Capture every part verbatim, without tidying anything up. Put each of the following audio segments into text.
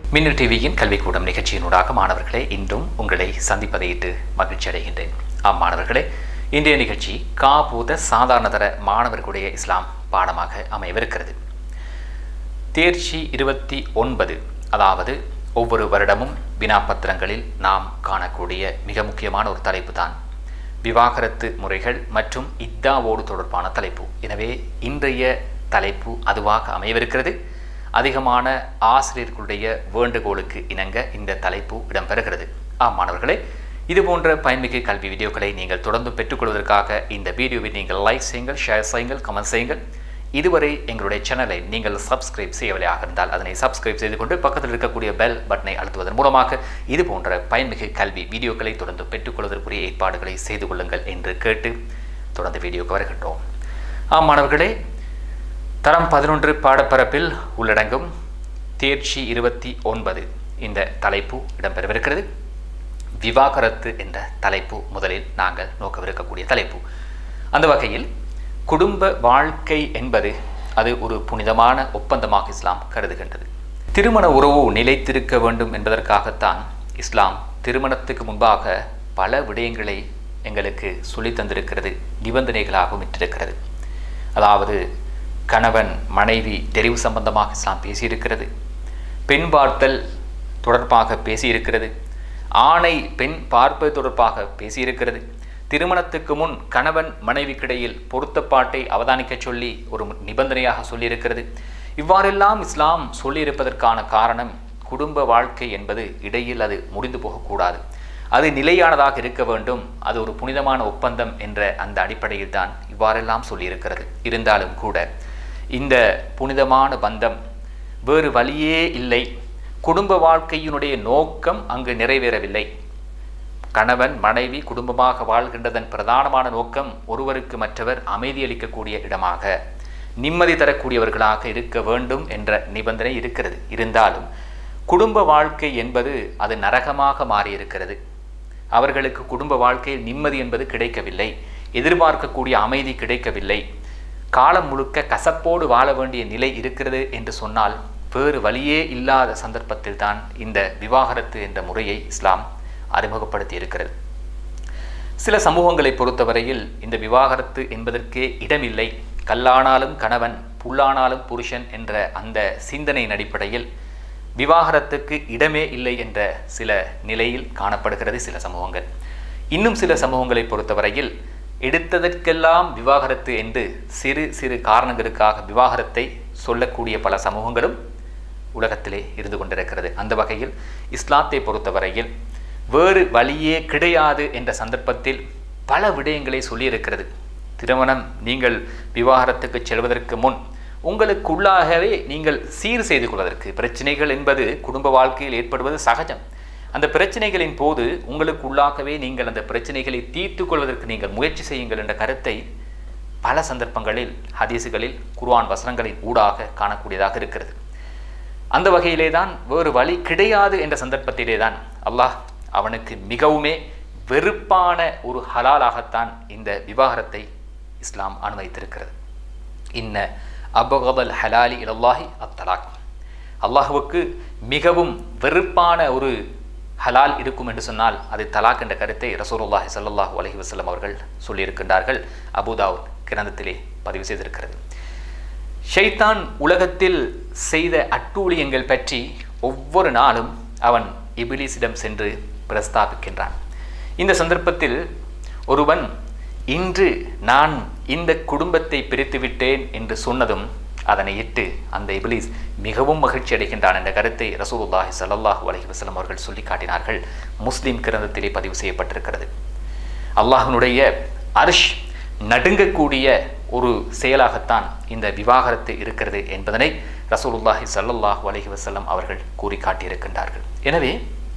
மின்னல் டிவியின் கல்விக்கூடம் நிகழ்ச்சியினூடாக மாணவர்களே இன்றும் உங்களை சந்திப்பதையிட்டு மகிழ்ச்சி அடைகின்றேன். ஆம் மாணவர்களே, இன்றைய நிகழ்ச்சி காபூத சாதாரணதர மாணவர்களுடைய இஸ்லாம் பாடமாக அமையவிருக்கிறது. தேர்ச்சி இருபத்தி ஒன்பது, அதாவது ஒவ்வொரு வருடமும் வினாப்பத்திரங்களில் நாம் காணக்கூடிய மிக முக்கியமான ஒரு தலைப்பு தான் விவாகரத்து முறைகள் மற்றும் இத்தாவோடு தொடர்பான தலைப்பு. எனவே இன்றைய தலைப்பு அதுவாக அமையவிருக்கிறது. அதிகமான ஆசிரியர்களுடைய வேண்டுகோளுக்கு இணங்க இந்த தலைப்பு இடம்பெறுகிறது. ஆம் மாணவர்களே, இதுபோன்ற பயன்மிகு கல்வி வீடியோக்களை நீங்கள் தொடர்ந்து பெற்றுக்கொள்வதற்காக இந்த வீடியோவை நீங்கள் லைக் செய்யுங்கள், ஷேர் செய்யுங்கள், கமெண்ட் செய்யுங்கள். இதுவரை எங்களுடைய சேனலை நீங்கள் சப்ஸ்கிரைப் செய்யவில்லையாக இருந்தால் அதனை சப்ஸ்கிரைப் செய்து கொண்டு பக்கத்தில் இருக்கக்கூடிய பெல் பட்டனை அழுத்துவதன் மூலமாக இது போன்ற பயன்மிகு கல்வி வீடியோக்களை தொடர்ந்து பெற்றுக்கொள்வதற்குரிய ஏற்பாடுகளை செய்து கொள்ளுங்கள் என்று கேட்டு தொடர்ந்து வீடியோக்கு வருகின்றோம். ஆம் மாணவர்களே, தரம் பதினொன்று பாடப்பரப்பில் உள்ளடங்கும் தேர்ச்சி இருபத்தி ஒன்பது இந்த தலைப்பு இடம்பெறவிருக்கிறது. விவாகரத்து என்ற தலைப்பு முதலில் நாங்கள் நோக்கவிருக்கக்கூடிய தலைப்பு. அந்த வகையில் குடும்ப வாழ்க்கை என்பது அது ஒரு புனிதமான ஒப்பந்தமாக இஸ்லாம் கருதுகின்றது. திருமண உறவு நிலைத்திருக்க வேண்டும் என்பதற்காகத்தான் இஸ்லாம் திருமணத்துக்கு முன்பாக பல விடயங்களை எங்களுக்கு சொல்லி தந்திருக்கிறது, நிபந்தனைகளாகவும் இட்டிருக்கிறது. அதாவது கணவன் மனைவி தெரிவு சம்பந்தமாக இஸ்லாம் பேசியிருக்கிறது, பெண் பார்த்தல் தொடர்பாக பேசியிருக்கிறது, ஆணை பெண் பார்ப்பது தொடர்பாக பேசியிருக்கிறது, திருமணத்துக்கு முன் கணவன் மனைவிக்கிடையில் பொருத்தப்பாட்டை அவதானிக்க சொல்லி ஒரு நிபந்தனையாக சொல்லியிருக்கிறது. இவ்வாறெல்லாம் இஸ்லாம் சொல்லியிருப்பதற்கான காரணம் குடும்ப வாழ்க்கை என்பது இடையில் அது முடிந்து போகக்கூடாது, அது நிலையானதாக இருக்க வேண்டும், அது ஒரு புனிதமான ஒப்பந்தம் என்ற அந்த அடிப்படையில் தான் இவ்வாறெல்லாம் சொல்லியிருக்கிறது. இருந்தாலும் கூட இந்த புனிதமான பந்தம் வேறு வழியே இல்லை, குடும்ப வாழ்க்கையினுடைய நோக்கம் அங்கு நிறைவேறவில்லை. கணவன் மனைவி குடும்பமாக வாழ்கின்றதன் பிரதானமான நோக்கம் ஒருவருக்கு மற்றவர் அமைதியளிக்கக்கூடிய இடமாக, நிம்மதி தரக்கூடியவர்களாக இருக்க வேண்டும் என்ற நிபந்தனை இருக்கிறது. இருந்தாலும் குடும்ப வாழ்க்கை என்பது அது நரகமாக மாறியிருக்கிறது. அவர்களுக்கு குடும்ப வாழ்க்கையில் நிம்மதி என்பது கிடைக்கவில்லை, எதிர்பார்க்கக்கூடிய அமைதி கிடைக்கவில்லை, காலம் முழுக்க கசப்போடு வாழ வேண்டிய நிலை இருக்கிறது என்று சொன்னால் வேறு வழியே இல்லாத சந்தர்ப்பத்தில் தான் இந்த விவாகரத்து என்ற முறையை இஸ்லாம் அறிமுகப்படுத்தி இருக்கிறது. சில சமூகங்களை பொறுத்தவரையில் இந்த விவாகரத்து என்பதற்கே இடமில்லை, கல்லானாலும் கணவன் புல்லானாலும் புருஷன் என்ற அந்த சிந்தனையின் அடிப்படையில் விவாகரத்துக்கு இடமே இல்லை என்ற சில நிலையில் காணப்படுகிறது சில சமூகங்கள். இன்னும் சில சமூகங்களை பொறுத்தவரையில் எடுத்ததற்கெல்லாம் விவாகரத்து என்று சிறு சிறு காரணங்களுக்காக விவாகரத்தை சொல்லக்கூடிய பல சமூகங்களும் உலகத்திலே இருந்து கொண்டிருக்கிறது. அந்த வகையில் இஸ்லாத்தை பொறுத்தவரையில் வேறு வழியே கிடையாது என்ற சந்தர்ப்பத்தில் பல விடயங்களை சொல்லியிருக்கிறது. திருமணம் நீங்கள் விவாகரத்துக்கு செல்வதற்கு முன் உங்களுக்குள்ளாகவே நீங்கள் சீர் செய்து கொள்வதற்கு, பிரச்சனைகள் என்பது குடும்ப வாழ்க்கையில் ஏற்படுவது சகஜம், அந்த பிரச்சனைகளின் போது உங்களுக்கு உள்ளாகவே நீங்கள் அந்த பிரச்சனைகளை தீர்த்து கொள்வதற்கு நீங்கள் முயற்சி செய்யுங்கள் என்ற கருத்தை பல சந்தர்ப்பங்களில் ஹதீசுகளில் குர்ஆன் வசனங்களின் ஊடாக காணக்கூடியதாக இருக்கிறது. அந்த வகையிலே தான் வேறு வழி கிடையாது என்ற சந்தர்ப்பத்திலே தான் அல்லாஹ் அவனுக்கு மிகவுமே வெறுப்பான ஒரு ஹலாலாகத்தான் இந்த விவாகரத்தை இஸ்லாம் அனுமதித்திருக்கிறது. இன்ன அபகதல் ஹலாலி இலல்லாஹி அத்தலாக், அல்லாஹுவுக்கு மிகவும் வெறுப்பான ஒரு ஹலால் இருக்கும் என்று சொன்னால் அது தலாக் என்ற கருத்தை ரசூலுல்லாஹி ஸல்லல்லாஹு அலைஹி வஸல்லம் அவர்கள் சொல்லியிருக்கின்றார்கள். அபூதாவூத் கிரந்தத்திலே பதிவு செய்திருக்கிறது. ஷைத்தான் உலகத்தில் செய்த அட்டூழியங்கள் பற்றி ஒவ்வொரு நாளும் அவன் இபிலிஸிடம் சென்று பிரஸ்தாபிக்கின்றான். இந்த சந்தர்ப்பத்தில் ஒருவன் இன்று நான் இந்த குடும்பத்தை பிரித்துவிட்டேன் என்று சொன்னதும் அதனை இட்டு அந்த இப்லீஸ் மிகவும் மகிழ்ச்சி அடைகின்றான் என்ற கருத்தை ரசூலுல்லாஹி ஸல்லல்லாஹு அலைஹி வஸல்லம் அவர்கள் சொல்லி காட்டினார்கள். முஸ்லிம் கிரந்தத்திலே பதிவு செய்யப்பட்டிருக்கிறது. அல்லாஹ்வினுடைய அர்ஷ் நடுங்கக்கூடிய ஒரு செயலாகத்தான் இந்த விவாகரத்து இருக்கிறது என்பதனை ரசூலுல்லாஹி ஸல்லல்லாஹு அலைஹி வஸல்லம் அவர்கள் கூறி காட்டியிருக்கின்றார்கள். எனவே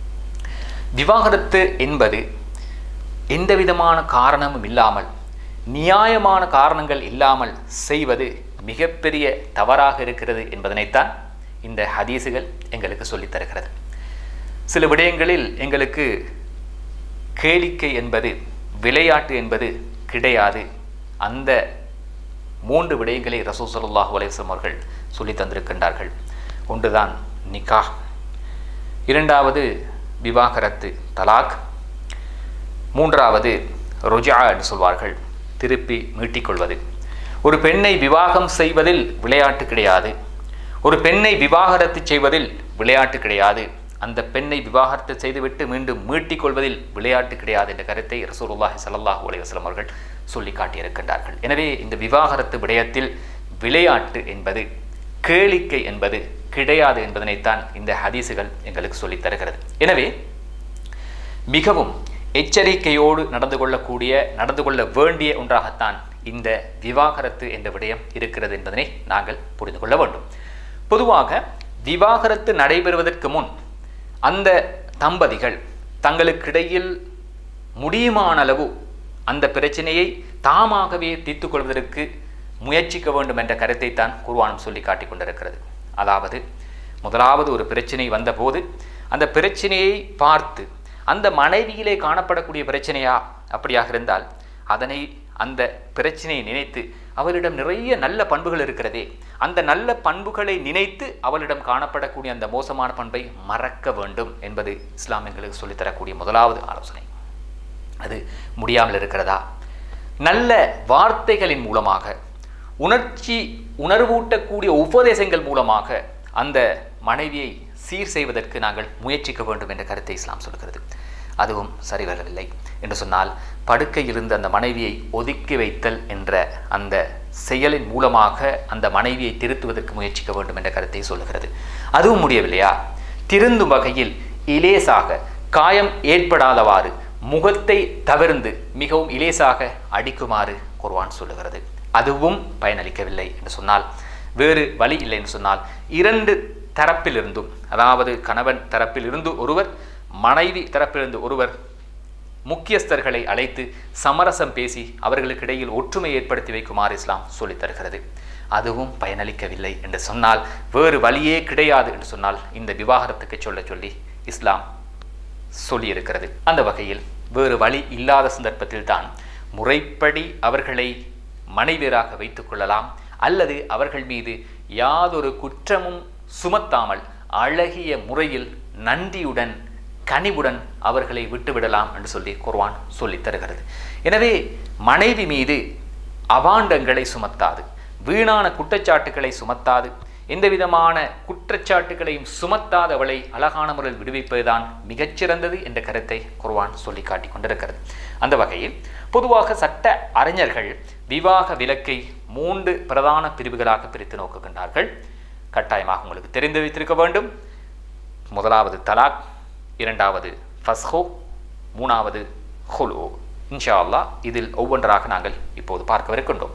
விவாகரத்து என்பது எந்த விதமான காரணமும் இல்லாமல், நியாயமான காரணங்கள் இல்லாமல் செய்வது மிகப்பெரிய தவறாக இருக்கிறது என்பதனைத்தான் இந்த ஹதீசுகள் எங்களுக்கு சொல்லித் தருகிறது. சில விடயங்களில் எங்களுக்கு கேளிக்கை என்பது, விளையாட்டு என்பது கிடையாது. அந்த மூன்று விடயங்களை ரசூல் ஸல்லல்லாஹு அலைஹி வஸல்லம் அவர்கள் சொல்லி தந்திருக்கின்றார்கள். ஒன்றுதான் நிக்காஹ், இரண்டாவது விவாகரத்து தலாக், மூன்றாவது ருஜா என்று சொல்வார்கள், திருப்பி மீட்டிக்கொள்வது. ஒரு பெண்ணை விவாகம் செய்வதில் விளையாட்டு கிடையாது, ஒரு பெண்ணை விவாகரத்து செய்வதில் விளையாட்டு கிடையாது, அந்த பெண்ணை விவாகரத்து செய்துவிட்டு மீண்டும் மீட்டிக்கொள்வதில் விளையாட்டு கிடையாது என்ற கருத்தை ரசூலுல்லாஹி ஸல்லல்லாஹு அலைஹி வஸல்லம் அவர்கள் சொல்லி காட்டியிருக்கின்றார்கள். எனவே இந்த விவாகரத்து விடயத்தில் விளையாட்டு என்பது, கேளிக்கை என்பது கிடையாது என்பதனைத்தான் இந்த ஹதீசுகள் எங்களுக்கு சொல்லித் தருகிறது. எனவே மிகவும் எச்சரிக்கையோடு நடந்து கொள்ளக்கூடிய, நடந்து கொள்ள வேண்டிய ஒன்றாகத்தான் இந்த விவாகரத்து என்ற விடயம் இருக்கிறது என்பதனை நாங்கள் புரிந்து கொள்ள வேண்டும். பொதுவாக விவாகரத்து நடைபெறுவதற்கு முன் அந்த தம்பதிகள் தங்களுக்கிடையில் முடியுமான அளவு அந்த பிரச்சனையை தாமாகவே தீர்த்து கொள்வதற்கு முயற்சிக்க வேண்டும் என்ற கருத்தை தான் குர்ஆனும் சொல்லி காட்டிக் கொண்டிருக்கிறது. அதாவது முதலாவது ஒரு பிரச்சனை வந்தபோது அந்த பிரச்சனையை பார்த்து அந்த மனைவியிலே காணப்படக்கூடிய பிரச்சனையா அப்படியாக இருந்தால் அதனை அந்த பிரச்சனையை நினைத்து அவளிடம் நிறைய நல்ல பண்புகள் இருக்கிறதே, அந்த நல்ல பண்புகளை நினைத்து அவளிடம் காணப்படக்கூடிய அந்த மோசமான பண்பை மறக்க வேண்டும் என்பது இஸ்லாம் எங்களுக்கு சொல்லித்தரக்கூடிய முதலாவது ஆலோசனை. அது முடியாமல் இருக்கிறதா, நல்ல வார்த்தைகளின் மூலமாக, உணர்ச்சி உணர்வூட்டக்கூடிய உபதேசங்கள் மூலமாக அந்த மனைவியை சீர் செய்வதற்கு நாங்கள் முயற்சிக்க வேண்டும் என்ற கருத்தை இஸ்லாம் சொல்கிறது. அதுவும் சரி வரவில்லை என்று சொன்னால் படுக்கையிலிருந்து அந்த மனைவியை ஒதுக்கி வைத்தல் என்ற அந்த செயலின் மூலமாக அந்த மனைவியை திருத்துவதற்கு முயற்சிக்க வேண்டும் என்ற கருத்தை சொல்லுகிறது. அதுவும் முடியவில்லையா, திருந்தும் வகையில் இலேசாக காயம் ஏற்படாதவாறு முகத்தை தவிர்ந்து மிகவும் இலேசாக அடிக்குமாறு குர்ஆன் சொல்லுகிறது. அதுவும் பயனளிக்கவில்லை என்று சொன்னால், வேறு வழி இல்லை என்று சொன்னால், இரண்டு தரப்பிலிருந்தும், அதாவது கணவன் தரப்பிலிருந்து ஒருவர், மனைவி தரப்பிலிருந்து ஒருவர் முக்கியஸ்தர்களை அழைத்து சமரசம் பேசி அவர்களுக்கு இடையில் ஒற்றுமை ஏற்படுத்தி வைக்குமாறு இஸ்லாம் சொல்லித் தருகிறது. அதுவும் பயனளிக்கவில்லை என்று சொன்னால், வேறு வழியே கிடையாது என்று சொன்னால் இந்த விவாகரத்துக்கு சொல்ல சொல்லி இஸ்லாம் சொல்லியிருக்கிறது. அந்த வகையில் வேறு வழி இல்லாத சந்தர்ப்பத்தில் தான் முறைப்படி அவர்களை மனைவியராக வைத்துக் கொள்ளலாம், அல்லது அவர்கள் மீது யாதொரு குற்றமும் சுமத்தாமல் அழகிய முறையில் நன்றியுடன் கனிவுடன் அவர்களை விட்டுவிடலாம் என்று சொல்லி குர்ஆன் சொல்லித் தருகிறது. எனவே மனைவி மீது அவாண்டங்களை சுமத்தாது, வீணான குற்றச்சாட்டுக்களை சுமத்தாது, எந்த விதமான குற்றச்சாட்டுகளையும் சுமத்தாத அவளை அழகான முறையில் விடுவிப்பதுதான் மிகச்சிறந்தது என்ற கருத்தை குர்ஆன் சொல்லி காட்டிக் கொண்டிருக்கிறது. அந்த வகையில் பொதுவாக சட்ட அறிஞர்கள் விவாக விலக்கை மூன்று பிரதான பிரிவுகளாக பிரித்து நோக்குகின்றார்கள். கட்டாயமாக உங்களுக்கு தெரிந்து வைத்திருக்க வேண்டும். முதலாவது தலாக், இரண்டாவது ஃபஸ்ஹோ, மூணாவது ஹுலு. இன்ஷா அல்லாஹ் இதில் ஒவ்வொன்றாக நாங்கள் இப்போது பார்க்கவிருக்கின்றோம்.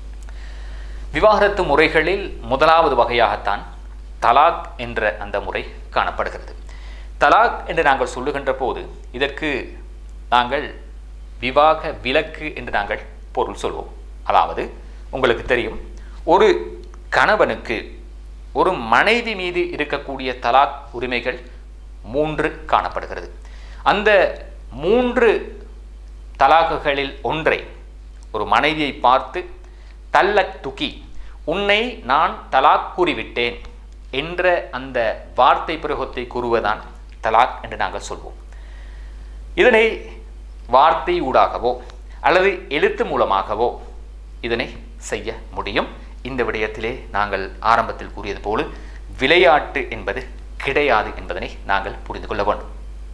விவாகரத்து முறைகளில் முதலாவது வகையாகத்தான் தலாக் என்ற அந்த முறை காணப்படுகிறது. தலாக் என்று நாங்கள் சொல்லுகின்ற போது இதற்கு நாங்கள் விவாக விலக்கு என்று நாங்கள் பொருள் சொல்வோம். அதாவது உங்களுக்கு தெரியும், ஒரு கணவனுக்கு ஒரு மனைவி மீது இருக்கக்கூடிய தலாக் உரிமைகள் மூன்று காணப்படுகிறது. அந்த மூன்று தலாக்குகளில் ஒன்றை ஒரு மனைவியை பார்த்து தல்லக் துக்கி, உன்னை நான் தலாக் கூறிவிட்டேன் என்ற அந்த வார்த்தை பிரயோகத்தை கூறுவதான் தலாக் என்று நாங்கள் சொல்வோம். இதனை வார்த்தை ஊடாகவோ அல்லது எழுத்து மூலமாகவோ இதனை செய்ய முடியும். இந்த விடயத்திலே நாங்கள் ஆரம்பத்தில் கூறியது போல விளையாட்டு என்பது கிடையாது என்பதனை நாங்கள் புரிந்து கொள்ள வேண்டும்.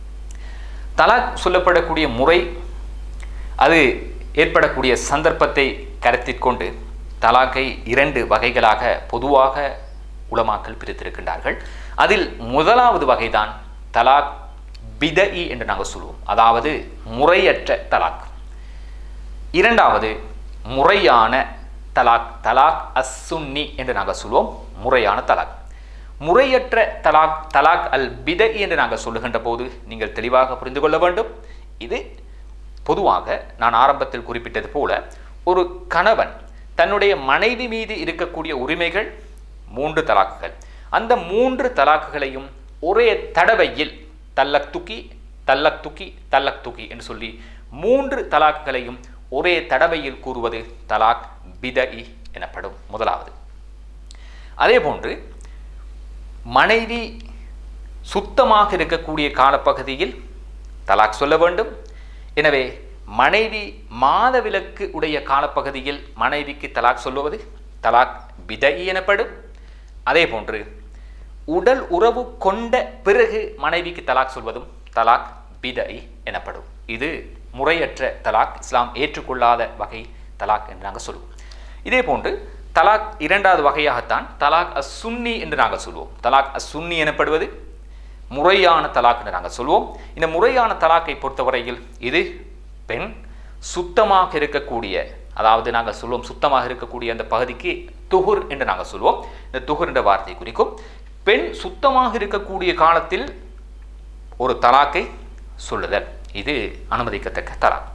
தலாக் சொல்லப்படக்கூடிய முறை, அது ஏற்படக்கூடிய சந்தர்ப்பத்தை கருத்தில் கொண்டு தலாக்கை இரண்டு வகைகளாக பொதுவாக உலமாக்கள் பிரித்திருக்கின்றார்கள். அதில் முதலாவது வகைதான் தலாக் பிதஇ என்று நாங்கள் சொல்லுவோம், அதாவது முறையற்ற தலாக். இரண்டாவது முறையான தலாக், தலாக் அஸ்ஸுன்னி என்று நாங்கள் சொல்லுவோம், முறையான தலாக். முறையற்ற தலாக், தலாக் அல் பிதஇ என்று நாங்கள் சொல்லுகின்ற போது நீங்கள் தெளிவாக புரிந்து கொள்ள வேண்டும். இது பொதுவாக நான் ஆரம்பத்தில் குறிப்பிட்டது போல ஒரு கணவன் தன்னுடைய மனைவி மீது இருக்கக்கூடிய உரிமைகள் மூன்று தலாக்குகள், அந்த மூன்று தலாக்குகளையும் ஒரே தடவையில் தல்லக் துக்கி தல்லக் துக்கி தல்லக் துக்கி என்று சொல்லி மூன்று தலாக்குகளையும் ஒரே தடவையில் கூறுவது தலாக் பிதஇ எனப்படும். முதலாவது. அதே போன்று மனைவி சுத்தமாக இருக்கக்கூடிய காலப்பகுதியில் தலாக் சொல்ல வேண்டும். எனவே மனைவி மாதவிலக்கு உடைய காலப்பகுதியில் மனைவிக்கு தலாக் சொல்லுவது தலாக் பிதஇ எனப்படும். அதே போன்று உடல் உறவு கொண்ட பிறகு மனைவிக்கு தலாக் சொல்வதும் தலாக் பிதஇ எனப்படும். இது முறையற்ற தலாக், இஸ்லாம் ஏற்றுக்கொள்ளாத வகை தலாக் என்று நாங்கள் சொல்லுவோம். இதே போன்று தலாக் இரண்டாவது வகையாகத்தான் தலாக் அஸ் சுன்னி என்று நாங்கள் சொல்வோம். தலாக் அஸ் சுன்னி எனப்படுவது முறையான தலாக் என்று நாங்கள் சொல்வோம். இந்த முறையான தலாக்கை பொறுத்தவரையில் இது பெண் சுத்தமாக இருக்கக்கூடிய, அதாவது நாங்கள் சொல்வோம் சுத்தமாக இருக்கக்கூடிய அந்த பகுதிக்கு துஹுர் என்று நாங்கள் சொல்வோம். இந்த துஹுர் என்ற வார்த்தை குறிக்கும் பெண் சுத்தமாக இருக்கக்கூடிய காலத்தில் ஒரு தலாக்கை சொல்லுதல், இது அனுமதிக்கத்தக்க தலாக்.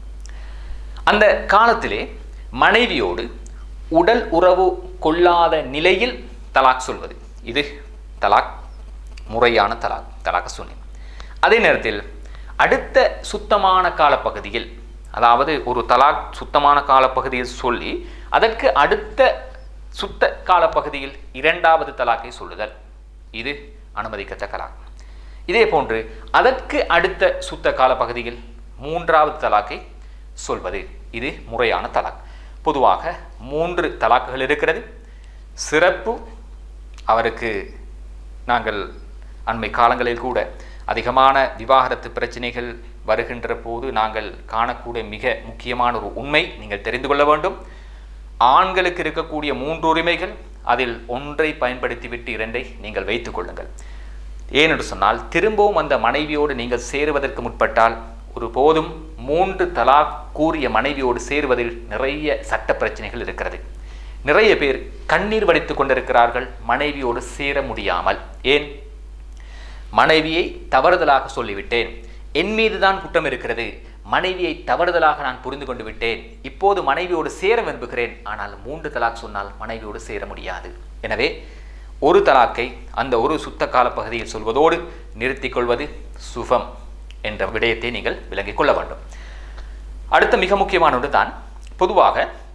அந்த காலத்திலே மனைவியோடு உடல் உறவு கொள்ளாத நிலையில் தலாக் சொல்வது, இது தலாக் முறையான தலாக், தலாக் சுன்னி. அதே நேரத்தில் அடுத்த சுத்தமான காலப்பகுதியில், அதாவது ஒரு தலாக் சுத்தமான காலப்பகுதியில் சொல்லி அதற்கு அடுத்த சுத்த காலப்பகுதியில் இரண்டாவது தலாக்கை சொல்லுதல், இது அனுமதிக்கத்தக்க தலாக். இதே போன்று அதற்கு அடுத்த சுத்த காலப்பகுதியில் மூன்றாவது தலாக்கை சொல்வது, இது முறையான தலாக். பொதுவாக மூன்று தலாக்குகள் இருக்கிறது. சிறப்பு, அவருக்கு நாங்கள் அண்மை காலங்களில் கூட அதிகமான விவாகரத்து பிரச்சனைகள் வருகின்ற போது நாங்கள் காணக்கூடிய மிக முக்கியமான ஒரு உண்மை நீங்கள் தெரிந்து கொள்ள வேண்டும். ஆண்களுக்கு இருக்கக்கூடிய மூன்று உரிமைகள், அதில் ஒன்றை பயன்படுத்திவிட்டு இரண்டை நீங்கள் வைத்துக் கொள்ளுங்கள். ஏனென்று சொன்னால் திரும்பவும் அந்த மனைவியோடு நீங்கள் சேருவதற்கு முற்பட்டால் ஒரு போதும் மூன்று தலாக் கூறிய மனைவியோடு சேருவதில் நிறைய சட்ட பிரச்சனைகள் இருக்கிறது. நிறைய பேர் கண்ணீர் வடித்துக் கொண்டிருக்கிறார்கள் மனைவியோடு சேர முடியாமல். ஏன்? மனைவியை தவறுதலாக சொல்லிவிட்டேன், என் மீதுதான் குற்றம் இருக்கிறது, மனைவியை தவறுதலாக நான் புரிந்து கொண்டு விட்டேன், இப்போது மனைவியோடு சேர விரும்புகிறேன், ஆனால் மூன்று தலாக் சொன்னால் மனைவியோடு சேர முடியாது. எனவே ஒரு தலாக்கை அந்த ஒரு சுத்த கால பகுதியில் சொல்வதோடு நிறுத்திக் கொள்வது சுபம் என்ற விடயத்தை நீங்கள் விளங்கிக் கொள்ள வேண்டும். அடுத்த மிக முக்கியமான ஒன்று தான், பொதுவாக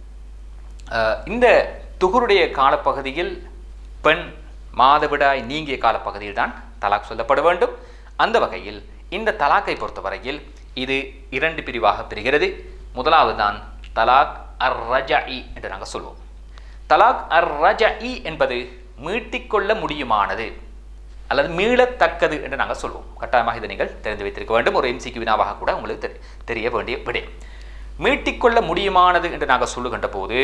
இந்த துகுருடைய காலப்பகுதியில் பெண் மாதவிடாய் நீங்கிய காலப்பகுதியில் தான் தலாக் சொல்லப்பட வேண்டும். அந்த வகையில் இந்த தலாக்கை பொறுத்தவரையில் இது இரண்டு பிரிவாக பிரிகிறது. முதலாவது தான் தலாக் அர் ரஜஇ என்று நாங்கள் சொல்வோம். தலாக் அர் ரஜஇ என்பது மீட்டிக்கொள்ள முடியுமானது அல்லது மீளத்தக்கது என்று நாங்கள் சொல்வோம். கட்டாயமாக இதை நீங்கள் தெரிந்து வைத்திருக்க வேண்டும். ஒரு எம்சிக்கு வினாவாக கூட உங்களுக்கு தெரிய வேண்டிய விடயம். மீட்டிக்கொள்ள முடியுமானது என்று நாங்கள் சொல்லுகின்ற போது,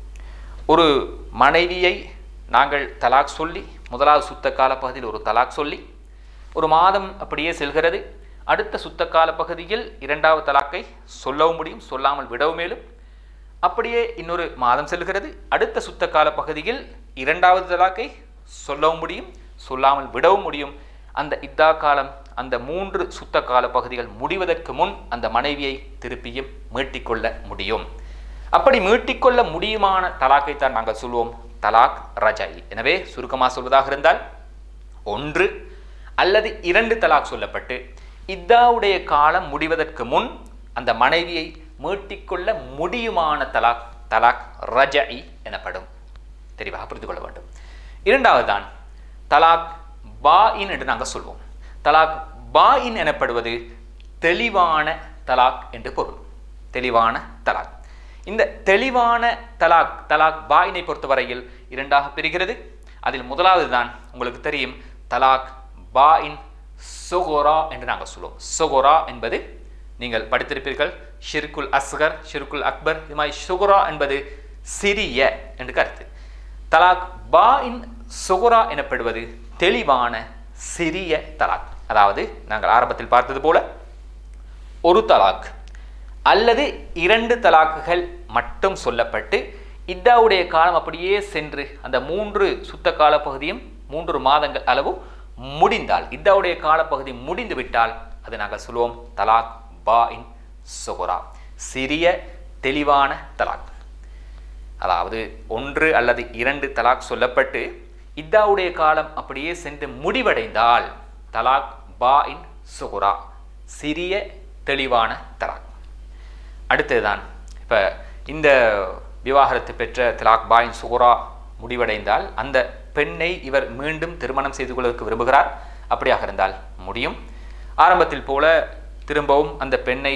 ஒரு மனைவியை நாங்கள் தலாக் சொல்லி முதலாவது சுத்த கால பகுதியில் ஒரு தலாக் சொல்லி ஒரு மாதம் அப்படியே செல்கிறது. அடுத்த சுத்த கால பகுதியில் இரண்டாவது தலாக்கை சொல்லவும் முடியும், சொல்லாமல் விடவும் மேலும். அப்படியே இன்னொரு மாதம் செல்கிறது. அடுத்த சுத்த கால பகுதியில் இரண்டாவது தலாக்கை சொல்லவும் முடியும், சொல்லாமல் விடவும் முடியும். அந்த இத்தா காலம், அந்த மூன்று சுத்த கால பகுதிகள் முடிவதற்கு முன் அந்த மனைவியை திருப்பியும் மீட்டிக்கொள்ள முடியும். அப்படி மீட்டிக்கொள்ள முடியுமான தலாக்கைத்தான் நாங்கள் சொல்வோம் தலாக் ரஜாயி. எனவே சுருக்கமாக சொல்வதாக இருந்தால், ஒன்று அல்லது இரண்டு தலாக் சொல்லப்பட்டு இத்தாவுடைய காலம் முடிவதற்கு முன் அந்த மனைவியை மீட்டிக்கொள்ள முடியுமான தலாக் தலாக் ரஜஇ எனப்படும். தெளிவாக புரிந்து கொள்ள வேண்டும். இரண்டாவது தான் தலாக் பாஇன் என்று நாங்கள் சொல்வோம். தலாக் பாஇன் எனப்படுவது தெளிவான தலாக் என்று பொருள். தெளிவான தலாக். இந்த தெளிவான தலாக் தலாக் பாயினை பொறுத்தவரையில் இரண்டாக பிரிகிறது. அதில் முதலாவது தான் உங்களுக்கு தெரியும் தலாக் பாயின் சொகோரா என்று நாங்கள் சொல்லுவோம். சொகோரா என்பது நீங்கள் படித்திருப்பீர்கள், ஷிர்குல் அஸ்கர், ஷிர்குல் அக்பர். இது மாதிரி சொகோரா என்பது சிறிய என்று கருத்து. தலாக் பாயின் சொகோரா எனப்படுவது தெளிவான சிறிய தலாக். அதாவது நாங்கள் ஆரம்பத்தில் பார்த்தது போல ஒரு தலாக் அல்லது இரண்டு தலாக்குகள் மட்டும் சொல்லப்பட்டு இத்தாவுடைய காலம் அப்படியே சென்று அந்த மூன்று சுத்த கால பகுதியும் மூன்று மாதங்கள் அளவு முடிந்தால், இத்தாவுடைய காலப்பகுதி முடிந்து விட்டால் அது நாங்கள் சொல்லுவோம் தலாக் பாயின் சொகோரா, சிறிய தெளிவான தலாக். அதாவது ஒன்று அல்லது இரண்டு தலாக் சொல்லப்பட்டு இத்தாவுடைய காலம் அப்படியே சென்று முடிவடைந்தால் தலாக் பாயின் சொகோரா, சிறிய தெளிவான தலாக். அடுத்ததுதான், இப்போ இந்த விவாகரத்து பெற்ற தலாக் பாயின் சுகுரா முடிவடைந்தால் அந்த பெண்ணை இவர் மீண்டும் திருமணம் செய்து கொள்வதற்கு விரும்புகிறார். அப்படியாக இருந்தால் முடியும். ஆரம்பத்தில் போல திரும்பவும் அந்த பெண்ணை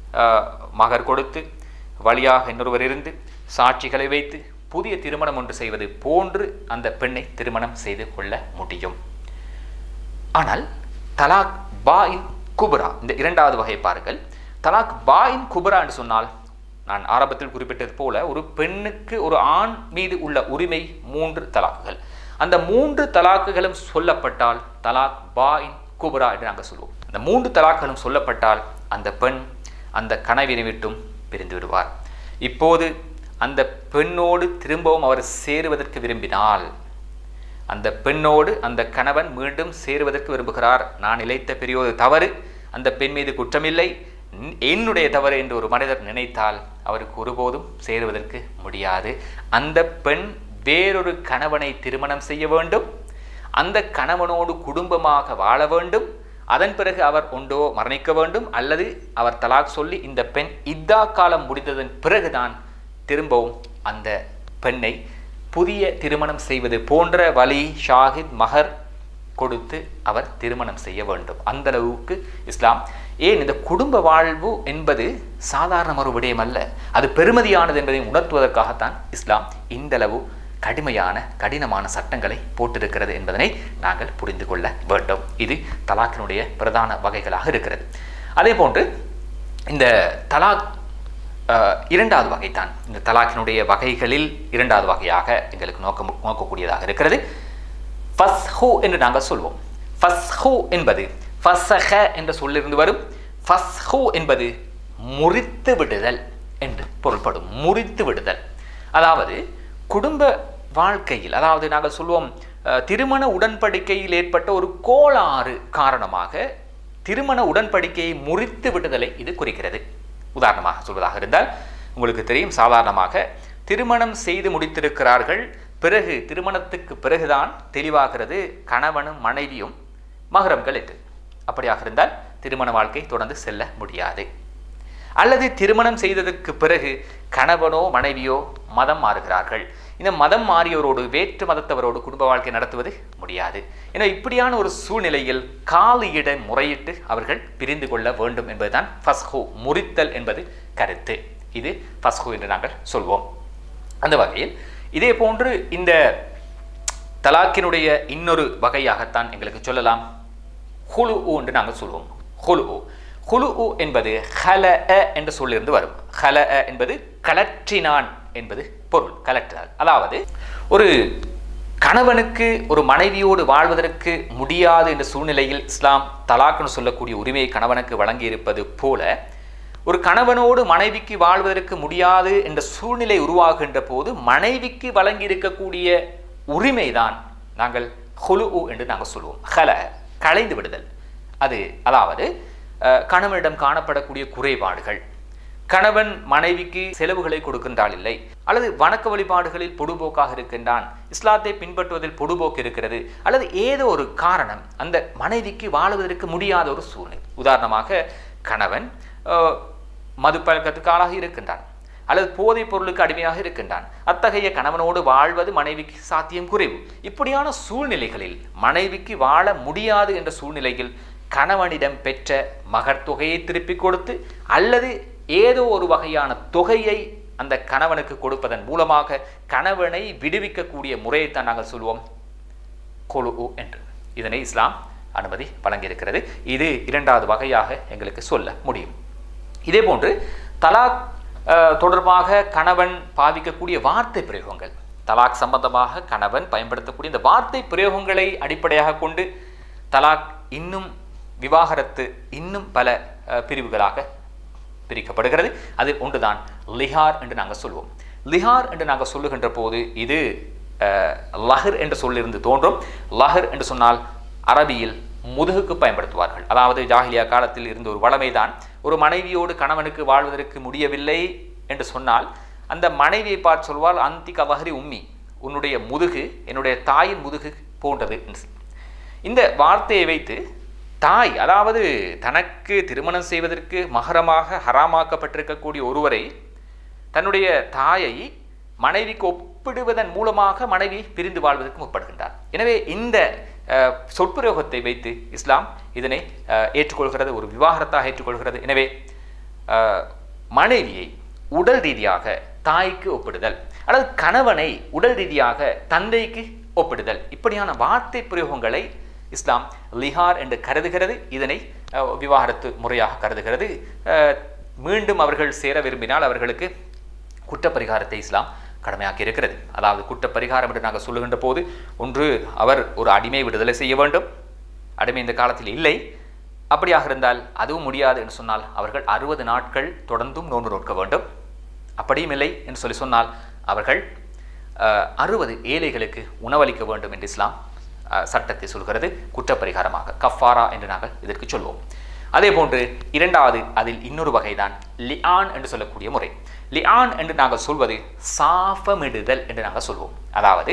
மகர் கொடுத்து வழியாக இன்னொருவர் இருந்து சாட்சிகளை வைத்து புதிய திருமணம் ஒன்று செய்வது போன்று அந்த பெண்ணை திருமணம் செய்து கொள்ள முடியும். ஆனால் தலாக் பாயின் குபரா, இந்த இரண்டாவது வகை பாருங்கள். தலாக் பாயின் குபரா என்று சொன்னால், நான் ஆரம்பத்தில் குறிப்பிட்டது போல ஒரு பெண்ணுக்கு ஒரு ஆண் மீது உள்ள உரிமை மூன்று தலாக்குகள். அந்த மூன்று தலாக்குகளும் சொல்லப்பட்டால் தலாக் பாயின் குபரா என்று நாங்கள் சொல்வோம். அந்த மூன்று தலாக்குகளும் சொல்லப்பட்டால் அந்த பெண் அந்த கணவனை விட்டும் பிரிந்து விடுவார். இப்போது அந்த பெண்ணோடு திரும்பவும் அவர் சேருவதற்கு விரும்பினால், அந்த பெண்ணோடு அந்த கணவன் மீண்டும் சேருவதற்கு விரும்புகிறார். நான் இழைத்த பெரியோரு தவறு, அந்த பெண் மீது குற்றமில்லை, என்னுடைய தவறு என்று ஒரு மனிதர் நினைத்தால் அவருக்கு ஒருபோதும் சேருவதற்கு முடியாது. அந்த பெண் வேறொரு கணவனை திருமணம் செய்ய வேண்டும், அந்த கணவனோடு குடும்பமாக வாழ வேண்டும். அதன் பிறகு அவர் ஒன்றோ மரணிக்க வேண்டும், அல்லது அவர் தலாக் சொல்லி இந்த பெண் இத்தா காலம் முடிந்ததன் பிறகுதான் திரும்பவும் அந்த பெண்ணை புதிய திருமணம் செய்வது போன்ற வலி, ஷாஹித், மஹர் கொடுத்து அவர் திருமணம் செய்ய வேண்டும். அந்த அளவுக்கு இஸ்லாம், ஏன் இந்த குடும்ப வாழ்வு என்பது சாதாரண ஒரு விடயம் அல்ல, அது பெருமதியானது என்பதை உணர்த்துவதற்காகத்தான் இஸ்லாம் இந்தளவு கடுமையான கடினமான சட்டங்களை போட்டிருக்கிறது என்பதனை நாங்கள் புரிந்து கொள்ள வேண்டும். இது தலாக்கினுடைய பிரதான வகைகளாக இருக்கிறது. அதே போன்று இந்த தலாக் இரண்டாவது வகைதான், இந்த தலாக்கினுடைய வகைகளில் இரண்டாவது வகையாக எங்களுக்கு நோக்க நோக்கக்கூடியதாக இருக்கிறது. ஃபஸ்ஹு என்று நாங்கள் சொல்வோம். ஃபஸ்ஹு என்பது ஃபஸஹ என்ற சொல்லிருந்து வரும். ஃபஸ்ஹு என்பது முறித்து விடுதல் என்று பொருள்படும். முறித்து விடுதல், அதாவது குடும்ப வாழ்க்கையில், அதாவது நாங்கள் சொல்வோம் திருமண உடன்படிக்கையில் ஏற்பட்ட ஒரு கோளாறு காரணமாக திருமண உடன்படிக்கையை முறித்து விடுதலை இது குறிக்கிறது. உதாரணமாக சொல்வதாக இருந்தால், உங்களுக்கு தெரியும், சாதாரணமாக திருமணம் செய்து முடித்திருக்கிறார்கள், பிறகு திருமணத்துக்கு பிறகுதான் தெளிவாகிறது கணவனும் மனைவியும் மஹ்ரம்கள் என்று. அப்படியாக இருந்தால் திருமண வாழ்க்கை தொடர்ந்து செல்ல முடியாது. அல்லது திருமணம் செய்ததற்கு பிறகு கணவனோ மனைவியோ மதம் மாறுகிறார்கள், இந்த மதம் மாறியோரோடு வேற்று மதத்தவரோடு குடும்ப வாழ்க்கை நடத்துவது முடியாது. ஏன்னா இப்படியான ஒரு சூழ்நிலையில் காலியிட முறையிட்டு அவர்கள் பிரிந்து கொள்ள வேண்டும் என்பதுதான் ஃபஸ்ஹு, முறித்தல் என்பது கருத்து. இது ஃபஸ்ஹு என்று நாங்கள் சொல்வோம். அந்த வகையில் இதே போன்று இந்த தலாக்கினுடைய இன்னொரு வகையாகத்தான் எங்களுக்கு சொல்லலாம் ஹுலு என்று நாங்கள் சொல்வோம். ஹுலு ஹுலு என்பது ஹல என்ற சொல்லிருந்து வரும். ஹல என்பது கலற்றினான் என்பது பொருள், கலற்றினான். அதாவது ஒரு கணவனுக்கு ஒரு மனைவியோடு வாழ்வதற்கு முடியாது என்ற சூழ்நிலையில் இஸ்லாம் தலாக்னு சொல்லக்கூடிய உரிமையை கணவனுக்கு வழங்கியிருப்பது போல, ஒரு கணவனோடு மனைவிக்கு வாழ்வதற்கு முடியாது என்ற சூழ்நிலை உருவாகின்ற போது மனைவிக்கு வழங்கி இருக்கக்கூடிய உரிமைதான் நாங்கள் ஹுலு என்று நாங்கள் சொல்வோம். ஹல, களைந்து விடுதல். அது அதாவது கணவனிடம் காணப்படக்கூடிய குறைபாடுகள், கணவன் மனைவிக்கு செலவுகளை கொடுக்கின்றால் இல்லை, அல்லது வணக்க வழிபாடுகளில் பொடுபோக்காக இருக்கின்றான், இஸ்லாத்தை பின்பற்றுவதில் பொடுபோக்கு இருக்கிறது, அல்லது ஏதோ ஒரு காரணம் அந்த மனைவிக்கு வாழுவதற்கு முடியாத ஒரு சூழ்நிலை. உதாரணமாக கணவன் மது பழக்கத்துக்கு ஆளாக இருக்கின்றான், அல்லது போதைப் பொருளுக்கு அடிமையாக இருக்கின்றான். அத்தகைய கணவனோடு வாழ்வது மனைவிக்கு சாத்தியம் குறைவு. இப்படியான சூழ்நிலைகளில் மனைவிக்கு வாழ முடியாது என்ற சூழ்நிலையில் கணவனிடம் பெற்ற மகர் தொகையை திருப்பிக் கொடுத்து, அல்லது ஏதோ ஒரு வகையான தொகையை அந்த கணவனுக்கு கொடுப்பதன் மூலமாக கணவனை விடுவிக்கக்கூடிய முறையைத்தான் நாங்கள் சொல்வோம் கொலு என்று. இதனை இஸ்லாம் அனுமதி வழங்கியிருக்கிறது. இது இரண்டாவது வகையாக எங்களுக்கு சொல்ல முடியும். இதே போன்று தலாக் தொடர்பாக கணவன் பாவிக்கக்கூடிய வார்த்தை பிரயோகங்கள், தலாக் சம்பந்தமாக கணவன் பயன்படுத்தக்கூடிய இந்த வார்த்தை பிரயோகங்களை அடிப்படையாக கொண்டு தலாக் இன்னும் விவாகரத்து இன்னும் பல பிரிவுகளாக பிரிக்கப்படுகிறது. அது ஒன்றுதான் லிஹார் என்று நாங்கள் சொல்வோம். லிஹார் என்று நாங்கள் சொல்லுகின்ற போது இது லஹர் என்ற சொல்லிருந்து தோன்றும். லஹர் என்று சொன்னால் அரபியில் முதுகுக்கு பயன்படுத்துவார்கள். அதாவது ஜாஹிலியா காலத்தில் இருந்த ஒரு வளமைதான், ஒரு மனைவியோடு கணவனுக்கு வாழ்வதற்கு முடியவில்லை என்று சொன்னால் அந்த மனைவியை பார்த்து சொல்வாள், அந்திக வஹரி உம்மி, உன்னுடைய முதுகு என்னுடைய தாயின் முதுகு போன்றது. இந்த வார்த்தையை வைத்து தாய், அதாவது தனக்கு திருமணம் செய்வதற்கு மகரமாக ஹராமாக்கப்பட்டிருக்கக்கூடிய ஒருவரை, தன்னுடைய தாயை மனைவிக்கு ஒப்பிடுவதன் மூலமாக மனைவி பிரிந்து வாழ்வதற்கு முற்படுகின்றார். எனவே இந்த சொற்பிரயோகத்தை வைத்து இஸ்லாம் இதனை ஏற்றுக்கொள்கிறது, ஒரு விவாகரத்தாக ஏற்றுக்கொள்கிறது. எனவே மனைவியை உடல் ரீதியாக தாய்க்கு ஒப்பிடுதல் அல்லது கணவனை உடல் ரீதியாக தந்தைக்கு ஒப்பிடுதல், இப்படியான வார்த்தை பிரயோகங்களை இஸ்லாம் லிஹார் என்று கருதுகிறது. இதனை விவாகரத்து முறையாக கருதுகிறது. மீண்டும் அவர்கள் சேர விரும்பினால் அவர்களுக்கு குற்றப்பரிகாரத்தை இஸ்லாம் கடமையாக்கி இருக்கிறது. அதாவது குற்றப்பரிகாரம் என்று நாங்கள் சொல்லுகின்ற போது, ஒன்று அவர் ஒரு அடிமை விடுதலை செய்ய வேண்டும். அடிமை இந்த காலத்தில் இல்லை. அப்படியாக இருந்தால் அதுவும் முடியாது என்று சொன்னால் அவர்கள் அறுபது நாட்கள் தொடர்ந்தும் நோன்பு நோக்க வேண்டும். அப்படியும் இல்லை என்று சொல்லி சொன்னால் அவர்கள் அறுபது ஏழைகளுக்கு உணவளிக்க வேண்டும் என்று இஸ்லாம் சட்டத்தை சொல்கிறது, குற்றப்பரிகாரமாக கஃபாரா என்று நாங்கள் இதற்கு சொல்வோம். அதே போன்று இரண்டாவது அதில் இன்னொரு வகைதான் லிஆன் என்று சொல்லக்கூடிய முறை. லிஆன் என்று நாங்கள் சொல்வது சாபமிடுதல் என்று நாங்கள் சொல்வோம். அதாவது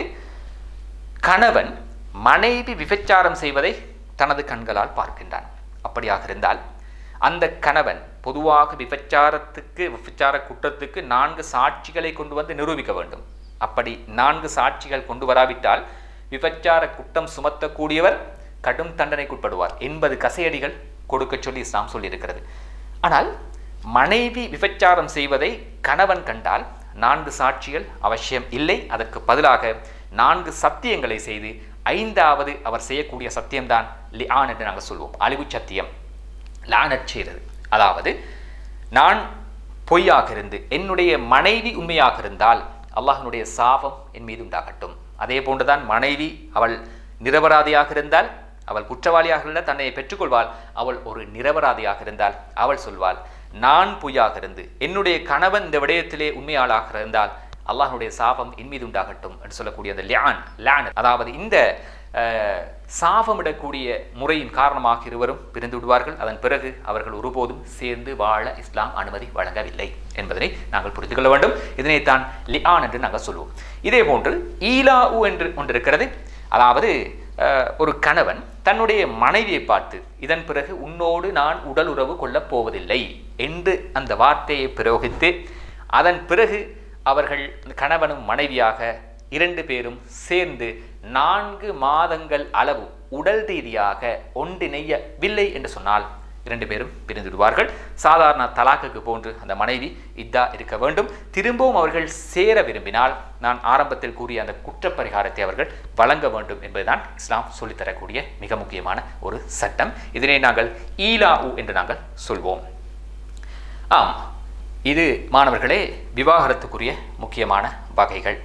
கணவன் மனைவி விபச்சாரம் செய்வதை தனது கண்களால் பார்க்கின்றான். அப்படியாக இருந்தால் அந்த கணவன் பொதுவாக விபச்சாரத்துக்கு விபச்சார குற்றத்துக்கு நான்கு சாட்சிகளை கொண்டு வந்து நிரூபிக்க வேண்டும். அப்படி நான்கு சாட்சிகள் கொண்டு வராவிட்டால் விபச்சார குற்றம் சுமத்தக்கூடியவர் கடும் தண்டனைக்குட்படுவார். எண்பது கசையடிகள் கொடுக்க சொல்லி இஸ்லாம் சொல்லியிருக்கிறது. ஆனால் மனைவி விபச்சாரம் செய்வதை கணவன் கண்டால் நான்கு சாட்சிகள் அவசியம் இல்லை. அதற்கு பதிலாக நான்கு சத்தியங்களை செய்து ஐந்தாவது அவர் செய்யக்கூடிய சத்தியம்தான் லிஆன் என்று நாங்கள் சொல்வோம். அழிவு சத்தியம், லானத் செய்கிறது. அதாவது நான் பொய்யாக இருந்து என்னுடைய மனைவி உண்மையாக இருந்தால் அல்லாஹ்வினுடைய சாபம் என் மீது உண்டாகட்டும். அதே போன்றுதான் மனைவி அவள் நிரபராதியாக இருந்தால், அவள் குற்றவாளியாக இருந்தால் தன்னை பெற்றுக்கொள்வாள். அவள் ஒரு நிரபராதியாக இருந்தால் அவள் சொல்வாள், நான் பொய்யாக இருந்து என்னுடைய கணவன் இந்த விடயத்திலே உண்மையாளாக இருந்தால் அல்லாஹ்வுடைய சாபம் என் மீது உண்டாகட்டும் என்று சொல்லக்கூடிய அந்த லிஆன் லான், அதாவது இந்த சாபமிடக்கூடிய முறையின் காரணமாக இருவரும் பிரிந்து விடுவார்கள். அதன் பிறகு அவர்கள் ஒருபோதும் சேர்ந்து வாழ இஸ்லாம் அனுமதி வழங்கவில்லை என்பதனை நாங்கள் புரிந்து கொள்ள வேண்டும். இதனைத்தான் லிஆன் என்று நாங்கள் சொல்வோம். இதே போன்று ஈலாஉ என்று ஒன்று இருக்கிறது. அதாவது ஒரு கணவன் தன்னுடைய மனைவியை பார்த்து இதன் பிறகு உன்னோடு நான் உடல் உறவு கொள்ளப் போவதில்லை என்று அந்த வார்த்தையை பிரயோகித்து அதன் பிறகு அவர்கள் கணவனும் மனைவியாக இரண்டு பேரும் சேர்ந்து நான்கு மாதங்கள் அளவு உடல் ரீதியாக ஒன்றிணையவில்லை என்று சொன்னால் இரண்டு பேரும் பிரிந்துவிடுவார்கள். சாதாரண தலாக்குக்கு போன்று அந்த மனைவி இதா இருக்க வேண்டும். திரும்பவும் அவர்கள் சேர விரும்பினால் நான் ஆரம்பத்தில் கூறிய அந்த குற்றப்பரிகாரத்தை அவர்கள் வழங்க வேண்டும் என்பதுதான் இஸ்லாம் சொல்லித்தரக்கூடிய மிக முக்கியமான ஒரு சட்டம். இதனை நாங்கள் ஈலாஉ என்று நாங்கள் சொல்வோம். ஆம், இது மாணவர்களே விவாகரத்துக்குரிய முக்கியமான வகைகள்.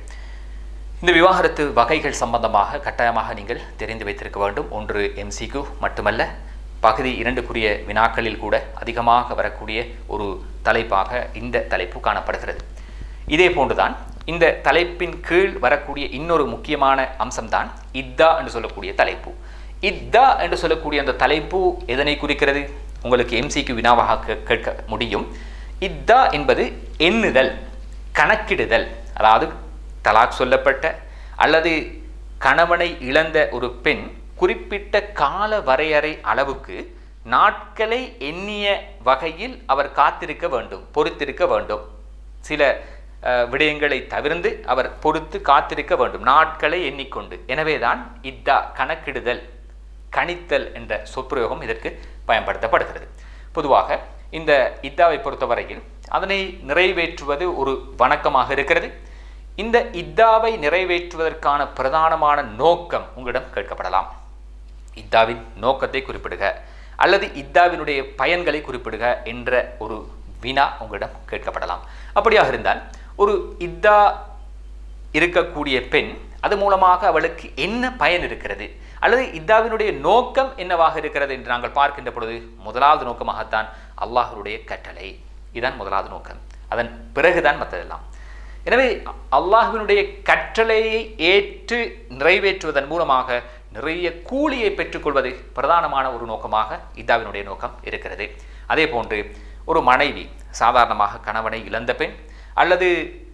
இந்த விவாகரத்து வகைகள் சம்பந்தமாக கட்டாயமாக நீங்கள் தெரிந்து வைத்திருக்க வேண்டும். ஒன்று எம்சிக்யூ மட்டுமல்ல, பகுதி இரண்டுக்குரிய வினாக்களில் கூட அதிகமாக வரக்கூடிய ஒரு தலைப்பாக இந்த தலைப்பு காணப்படுகிறது. இதே போன்றுதான் இந்த தலைப்பின் கீழ் வரக்கூடிய இன்னொரு முக்கியமான அம்சம்தான் இத்தா என்று சொல்லக்கூடிய தலைப்பு. இத்தா என்று சொல்லக்கூடிய அந்த தலைப்பு எதனை குறிக்கிறது? உங்களுக்கு எம்சிக்யூ வினாவாக கேட்க முடியும். இத்தா என்பது எண்ணுதல், கணக்கிடுதல். அதாவது தலாக் சொல்லப்பட்ட அல்லது கணவனை இழந்த ஒரு பெண் குறிப்பிட்ட கால வரையறை அளவுக்கு நாட்களை எண்ணிய வகையில் அவர் காத்திருக்க வேண்டும், பொறுத்திருக்க வேண்டும். சில விடயங்களை தவிர்த்து அவர் பொறுத்து காத்திருக்க வேண்டும், நாட்களை எண்ணிக்கொண்டு. எனவேதான் இத்தா கணக்கிடுதல், கணித்தல் என்ற சொற்பிரயோகம் இதற்கு பயன்படுத்தப்படுகிறது. பொதுவாக இந்த இத்தாவை பொறுத்தவரையில் அதனை நிறைவேற்றுவது ஒரு வணக்கமாக இருக்கிறது. இந்த இத்தாவை நிறைவேற்றுவதற்கான பிரதானமான நோக்கம் உங்களிடம் கேட்கப்படலாம். இத்தாவின் நோக்கத்தை குறிப்பிடுக அல்லது இத்தாவினுடைய பயன்களை குறிப்பிடுக என்ற ஒரு வினா உங்களிடம் கேட்கப்படலாம். அப்படியாக இருந்தால் ஒரு இத்தா இருக்கக்கூடிய பெண் அது மூலமாக அவளுக்கு என்ன பயன் இருக்கிறது அல்லது இத்தாவினுடைய நோக்கம் என்னவாக இருக்கிறது என்று நாங்கள் பார்க்கின்ற பொழுது முதலாவது நோக்கமாகத்தான் அல்லாஹ்வுடைய கட்டளை. இதுதான் முதலாவது நோக்கம். அதன் பிறகுதான் மற்றதெல்லாம். எனவே அல்லாஹ்வினுடைய கட்டளையை ஏற்று நிறைவேற்றுவதன் மூலமாக நிறைய கூலியை பெற்றுக்கொள்வது பிரதானமான ஒரு நோக்கமாக இத்தாவினுடைய நோக்கம் இருக்கிறது. அதே போன்று ஒரு மனைவி சாதாரணமாக கணவனை இழந்த பெண் அல்லது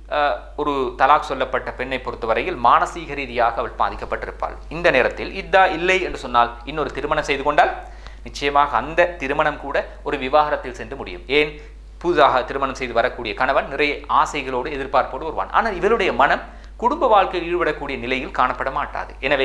ஒரு தலாக் சொல்லப்பட்ட பெண்ணை பொறுத்தவரையில் மானசீக ரீதியாக அவள் பாதிக்கப்பட்டிருப்பாள். இந்த நேரத்தில் இத்தா இல்லை என்று சொன்னால் இன்னொரு திருமணம் செய்து கொண்டால் நிச்சயமாக அந்த திருமணம் கூட ஒரு விவாகரத்தில் சென்று முடியும். ஏன்? புதிதாக திருமணம் செய்து வரக்கூடிய கணவன் நிறைய ஆசைகளோடு எதிர்பார்ப்போடு வருவான். ஆனால் இவருடைய மனம் குடும்ப வாழ்க்கையில் ஈடுபடக்கூடிய நிலையில் காணப்பட மாட்டாது. எனவே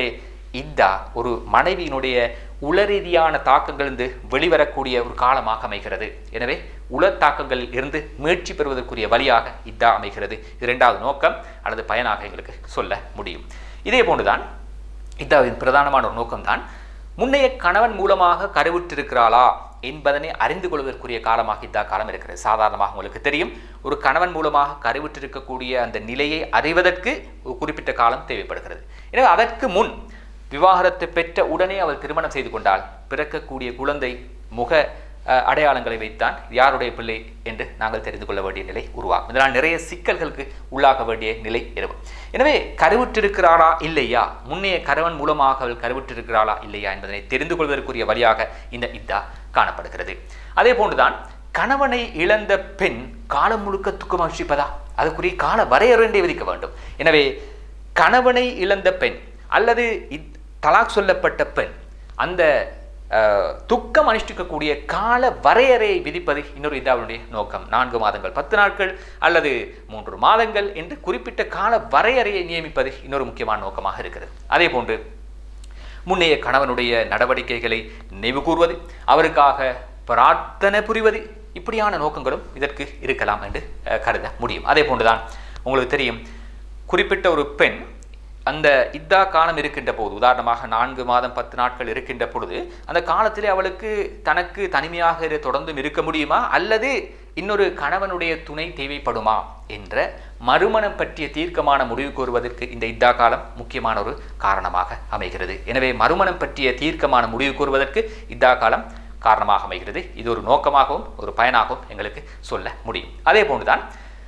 இத்தா ஒரு மனைவியினுடைய உளரீதியான தாக்கங்களிலிருந்து வெளிவரக்கூடிய ஒரு காலமாக அமைகிறது. எனவே உள தாக்கங்களில் இருந்து மீட்சி பெறுவதற்குரிய வழியாக இத்தா அமைகிறது. இரண்டாவது நோக்கம் அல்லது பயனாக எங்களுக்கு சொல்ல முடியும். இதே போன்றுதான் இத்தாவின் பிரதானமான ஒரு நோக்கம்தான் முன்னைய கணவன் மூலமாக கருவுற்றிருக்கிறாளா என்பதனை அறிந்து கொள்வதற்குரிய காலமாக இத்தா காலம் இருக்கிறது. சாதாரணமாக உங்களுக்கு தெரியும், ஒரு கணவன் மூலமாக கருவுற்றிருக்கக்கூடிய அந்த நிலையை அறிவதற்கு ஒரு குறிப்பிட்ட காலம் தேவைப்படுகிறது. எனவே அதற்கு முன் விவாகரத்து பெற்ற உடனே அவள் திருமணம் செய்து கொண்டால் பிறக்கக்கூடிய குழந்தை முக அடையாளங்களை வைத்தான் யாருடைய பிள்ளை என்று நாங்கள் தெரிந்து கொள்ள வேண்டிய நிலை உருவாகும். இதனால் நிறைய சிக்கல்களுக்கு உள்ளாக வேண்டிய நிலை இருக்கும். எனவே கருவுற்றிருக்கிறாளா இல்லையா, முன்னைய கணவன் மூலமாக அவள் கருவுற்றிருக்கிறாளா இல்லையா என்பதனை தெரிந்து கொள்வதற்குரிய வழியாக இந்த இத்தா காணப்படுகிறது. அதே போன்றுதான் கணவனை இழந்த பெண் காலம் முழுக்க துக்கம் அனுஷ்டிப்பதா, அதுக்குரிய கால வரையறை விதிக்க வேண்டும். எனவே கணவனை இழந்த பெண் அல்லது தலாக் சொல்லப்பட்ட பெண் அந்த துக்கம் அனுஷ்டிக்கக்கூடிய கால வரையறையை விதிப்பது இன்னொரு இதாவுடைய நோக்கம். நான்கு மாதங்கள், பத்து நாட்கள் அல்லது மூன்று மாதங்கள் என்று குறிப்பிட்ட கால வரையறையை நியமிப்பது இன்னொரு முக்கியமான நோக்கமாக இருக்கிறது. அதே போன்று முன்னைய கணவனுடைய நடவடிக்கைகளை நினைவு கூறுவது, அவருக்காக பிரார்த்தனை புரிவது, இப்படியான நோக்கங்களும் இதற்கு இருக்கலாம் என்று கருத முடியும். அதே போன்றுதான் உங்களுக்கு தெரியும், குறிப்பிட்ட ஒரு பெண் அந்த இத்தா காலம் இருக்கின்ற போது, உதாரணமாக நான்கு மாதம் பத்து நாட்கள் இருக்கின்ற பொழுது, அந்த காலத்திலே அவளுக்கு தனக்கு தனிமையாக தொடர்ந்தும் இருக்க முடியுமா அல்லது இன்னொரு கணவனுடைய துணை தேவைப்படுமா என்ற மறுமணம் பற்றிய தீர்க்கமான முடிவு கூறுவதற்கு இந்த இத்தா காலம் முக்கியமான ஒரு காரணமாக அமைகிறது. எனவே மறுமணம் பற்றிய தீர்க்கமான முடிவு கூறுவதற்கு இத்தா காலம் காரணமாக அமைகிறது. இது ஒரு நோக்கமாகவும் ஒரு பயனாகவும் எங்களுக்கு சொல்ல முடியும். அதே போன்றுதான்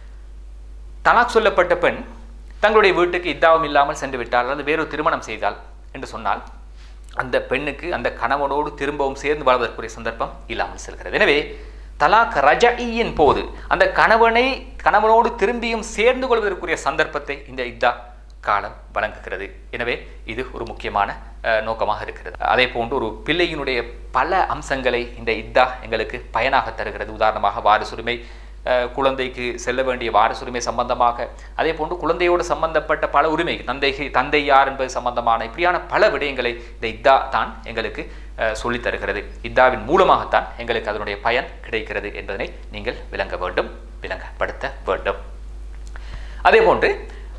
தலாக் சொல்லப்பட்ட பெண் தங்களுடைய வீட்டுக்கு இத்தாவும் இல்லாமல் சென்று விட்டால் அல்லது வேறொரு திருமணம் செய்தால் என்று சொன்னால் அந்த பெண்ணுக்கு அந்த கணவனோடு திரும்பவும் சேர்ந்து வாழ்வதற்குரிய சந்தர்ப்பம் இல்லாமல் செல்கிறது. எனவே தலாக் ரஜஇயின் போது அந்த கணவனை கணவனோடு திரும்பியும் சேர்ந்து கொள்வதற்குரிய சந்தர்ப்பத்தை இந்த இத்தா காலம் வழங்குகிறது. எனவே இது ஒரு முக்கியமான நோக்கமாக இருக்கிறது. அதே போன்று ஒரு பிள்ளையினுடைய பல அம்சங்களை இந்த இத்தா எங்களுக்கு பயனாக தருகிறது. உதாரணமாக வாரிசுரிமை, குழந்தைக்கு செல்ல வேண்டிய வாரிசுரிமை சம்பந்தமாக, அதே போன்று குழந்தையோடு சம்பந்தப்பட்ட பல உரிமை, தந்தை தந்தை யார் என்பது சம்பந்தமான இப்படியான பல விடயங்களை இந்த இத்தா தான் எங்களுக்கு சொல்லித் தருகிறது. இத்தாவின் மூலமாகத்தான் எங்களுக்கு அதனுடைய பயன் கிடைக்கிறது என்பதனை நீங்கள் விளங்க வேண்டும், விளங்கப்படுத்த வேண்டும். அதே போன்று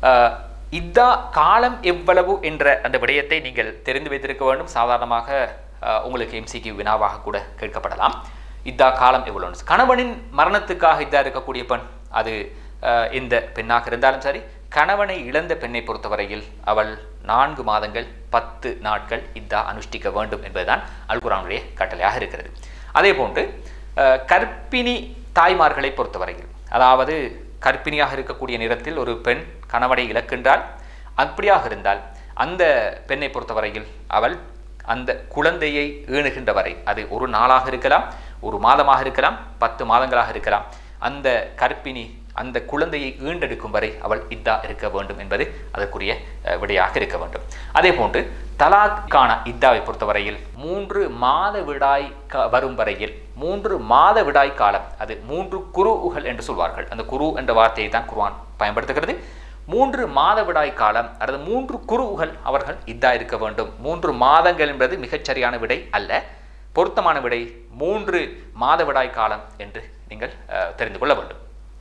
இத்தா காலம் எவ்வளவு என்ற அந்த விடயத்தை நீங்கள் தெரிந்து வைத்திருக்க வேண்டும். சாதாரணமாக உங்களுக்கு எம்சிக்யூ வினாவாக கூட கேட்கப்படலாம். இத்தா காலம் எவ்வளவு? கணவனின் மரணத்துக்காக இத்தா இருக்கக்கூடிய பெண், அது எந்த பெண்ணாக இருந்தாலும் சரி, கணவனை இழந்த பெண்ணை பொறுத்தவரையில் அவள் நான்கு மாதங்கள் பத்து நாட்கள் இத்தா அனுஷ்டிக்க வேண்டும் என்பதுதான் அல் குர்ஆனுடைய கட்டளையாக இருக்கிறது. அதே போன்று கர்ப்பிணி தாய்மார்களை பொறுத்தவரையில், அதாவது கர்ப்பிணியாக இருக்கக்கூடிய நேரத்தில் ஒரு பெண் கணவனை இழக்கின்றால், அப்படியாக இருந்தால் அந்த பெண்ணை பொறுத்தவரையில் அவள் அந்த குழந்தையை ஈணுகின்ற வரை, அது ஒரு நாளாக இருக்கலாம், ஒரு மாதமாக இருக்கலாம், பத்து மாதங்களாக இருக்கலாம், அந்த கர்ப்பிணி அந்த குழந்தையை ஈண்டெடுக்கும் வரை அவள் இத்தா இருக்க வேண்டும் என்பது அதற்குரிய விடையாக இருக்க வேண்டும். அதே போன்று தலாக்கான இத்தாவை பொறுத்தவரையில் மூன்று மாத விடாய் வரும் வரையில், மூன்று மாத விடாய் காலம், அது மூன்று குருவுகள் என்று சொல்வார்கள். அந்த குரு என்ற வார்த்தையை தான் குர்ஆன் பயன்படுத்துகிறது. மூன்று மாத விடாய் காலம் அல்லது மூன்று குருவுகள் அவர்கள் இத்தா இருக்க வேண்டும். மூன்று மாதங்கள் என்பது மிகச்சரியான விடை அல்ல. பொருத்தமான விடை மூன்று மாத விடாய் காலம் என்று நீங்கள் தெரிந்து கொள்ள வேண்டும்.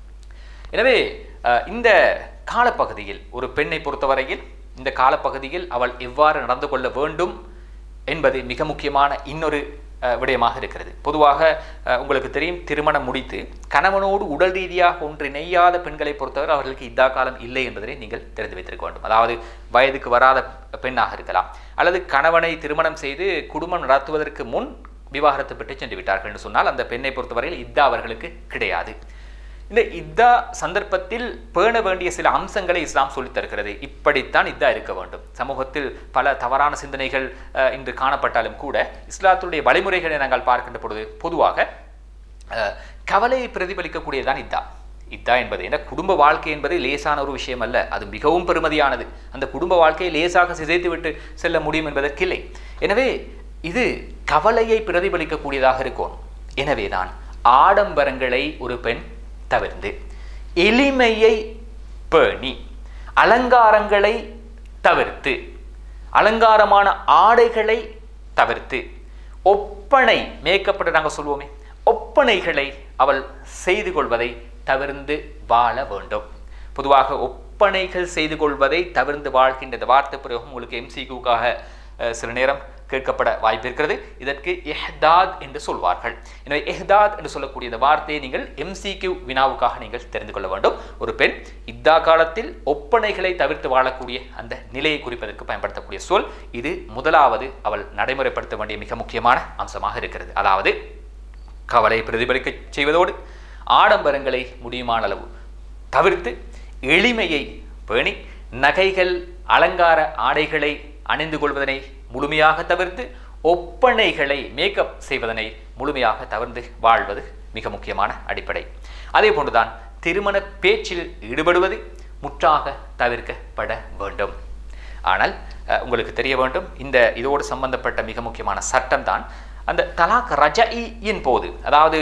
எனவே இந்த காலப்பகுதியில் ஒரு பெண்ணை பொறுத்தவரையில் இந்த காலப்பகுதியில் அவள் எவ்வாறு நடந்து கொள்ள வேண்டும் என்பது மிக முக்கியமான இன்னொரு விடயமாக இருக்கிறது. பொதுவாக உங்களுக்கு தெரியும், திருமணம் முடித்து கணவனோடு உடல் ரீதியாக ஒன்றிணையாத பெண்களை பொறுத்தவரை அவர்களுக்கு இத்தா காலம் இல்லை என்பதனை நீங்கள் தெரிந்து வைத்திருக்க வேண்டும். அதாவது வயதுக்கு வராத பெண்ணாக இருக்கலாம், அல்லது கணவனை திருமணம் செய்து குடும்பம் நடத்துவதற்கு முன் விவாகரத்து பெற்று சென்று விட்டார்கள் என்று சொன்னால் அந்த பெண்ணை பொறுத்தவரையில் இத்தா அவர்களுக்கு கிடையாது. இந்த இத்தா சந்தர்ப்பத்தில் பேண வேண்டிய சில அம்சங்களை இஸ்லாம் சொல்லித் தருகிறது. இப்படித்தான் இத்தா இருக்க வேண்டும். சமூகத்தில் பல தவறான சிந்தனைகள் இன்று காணப்பட்டாலும் கூட இஸ்லாத்துடைய வழிமுறைகளை நாங்கள் பார்க்கின்ற பொழுது பொதுவாக கவலையை பிரதிபலிக்கக்கூடியதான் இத்தா. இத்தா என்பது என்ன, குடும்ப வாழ்க்கை என்பது லேசான ஒரு விஷயம் அல்ல, அது மிகவும் பெருமதியானது. அந்த குடும்ப வாழ்க்கையை லேசாக சிதைத்து விட்டு செல்ல முடியும் என்பதற்கில்லை. எனவே இது கவலையை பிரதிபலிக்கக்கூடியதாக இருக்கும். எனவேதான் ஆடம்பரங்களை ஒரு பெண் தவிர்த்து எளிமையை பேணி அலங்காரங்களை தவிர்த்து அலங்காரமான ஆடைகளை தவிர்த்து ஒப்பனை மேக்கப்பட்டு நாங்கள் சொல்வோமே ஒப்பனைகளை அவள் செய்து கொள்வதை தவிர்ந்து வாழ வேண்டும். பொதுவாக ஒப்பனைகள் செய்து கொள்வதை தவிர்த்து வாழ்கின்ற இந்த வார்த்தை பிரயோகம் உங்களுக்கு எம்சிக்யூக்காக சில நேரம் கேட்கப்பட வாய்ப்பு இருக்கிறது. இதற்கு எஹ்தாத் என்று சொல்வார்கள். எனவே எஹ்தாத் என்று சொல்லக்கூடிய இந்த வார்த்தையை நீங்கள் எம்சிக்யூ வினாவுக்காக நீங்கள் தெரிந்து கொள்ள வேண்டும். ஒரு பெண் இத்தா காலத்தில் ஒப்பனைகளை தவிர்த்து வாழக்கூடிய அந்த நிலையை குறிப்பதற்கு பயன்படுத்தக்கூடிய சொல் இது. முதலாவது அவள் நடைமுறைப்படுத்த வேண்டிய மிக முக்கியமான அம்சமாக இருக்கிறது. அதாவது கவலை பிரதிபலிக்க செய்வதோடு ஆடம்பரங்களை முடியுமான அளவு தவிர்த்து எளிமையை பேணி நகைகள் அலங்கார ஆடைகளை அணிந்து கொள்வதனை முழுமையாக தவிர்த்து ஒப்பனைகளை மேக்கப் செய்வதனை முழுமையாக தவிர்த்து வாழ்வது மிக முக்கியமான அடிப்படை. அதே போன்றுதான் திருமண பேச்சில் ஈடுபடுவது முற்றாக தவிர்க்கப்பட வேண்டும். ஆனால் உங்களுக்கு தெரிய வேண்டும், இந்த இதோடு சம்பந்தப்பட்ட மிக முக்கியமான சட்டம் தான் அந்த தலாக் ரஜஇயின் போது, அதாவது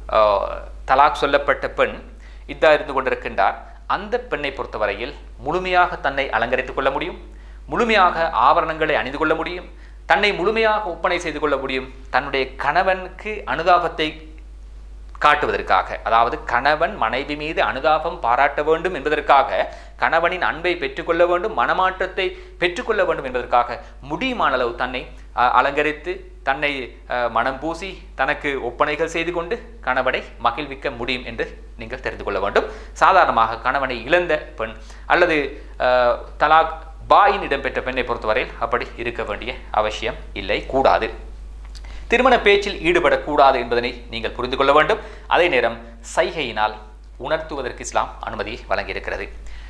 தலாக் சொல்லப்பட்ட பெண் இதா இருந்து கொண்டிருக்கின்றார். அந்த பெண்ணை பொறுத்தவரையில் முழுமையாக தன்னை அலங்கரித்துக் கொள்ள முடியும், முழுமையாக ஆபரணங்களை அணிந்து கொள்ள முடியும், தன்னை முழுமையாக ஒப்பனை செய்து கொள்ள முடியும். தன்னுடைய கணவனுக்கு அனுதாபத்தை காட்டுவதற்காக, அதாவது கணவன் மனைவி மீது அனுதாபம் பாராட்ட வேண்டும் என்பதற்காக, கணவனின் அன்பை பெற்றுக்கொள்ள வேண்டும், மனமாற்றத்தை பெற்றுக்கொள்ள வேண்டும் என்பதற்காக முடியுமான அளவு தன்னை அலங்கரித்து தன்னை மனம் பூசி தனக்கு ஒப்பனைகள் செய்து கொண்டு கணவனை மகிழ்விக்க முடியும் என்று நீங்கள் தெரிந்து கொள்ள வேண்டும். சாதாரணமாக கணவனை இழந்த பெண் அல்லது தலாக் பாயின் இடம்பெற்ற பெண்ணை பொறுத்தவரையில் அப்படி இருக்க வேண்டிய அவசியம் இல்லை, கூடாது. திருமண பேச்சில் ஈடுபடக்கூடாது என்பதனை நீங்கள் புரிந்து கொள்ள வேண்டும். அதே நேரம் சைகையினால் உணர்த்துவதற்கு இஸ்லாம் அனுமதியை வழங்கியிருக்கிறது.